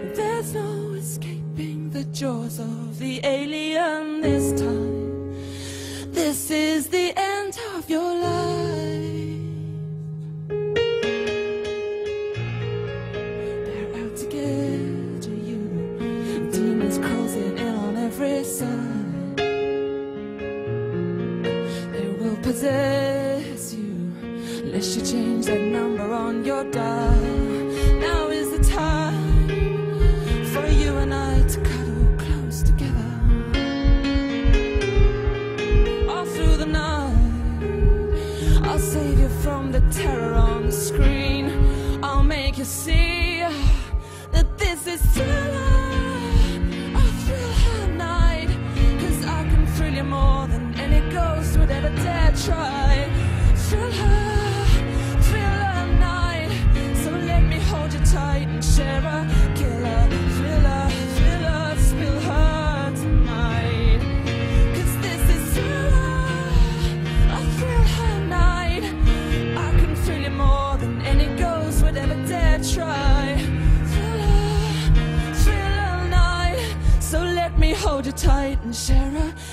There's no escaping the jaws of the alien this time. This is the end of your life. They're out to get you. Demons closing in on every side. They will possess you unless you change that number on your dial. Now is the time for you and I to cuddle close together. All through the night, I'll save you from the terror on the screen. I'll make you see that this is thriller, a thriller night. 'Cause I can thrill you more than any ghost would ever dare try. Thriller night. So let me hold you tight and share a killer, thriller, spill her tonight. 'Cause this is thriller, a thriller night. I can thrill you more than any ghost would ever dare try. Thriller night. So let me hold you tight and share a